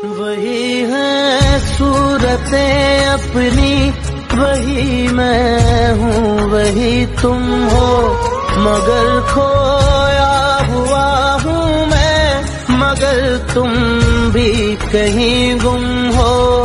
वही है सूरतें अपनी, वही मैं हूँ वही तुम हो, मगर खोया हुआ हूँ मैं, मगर तुम भी कहीं गुम हो।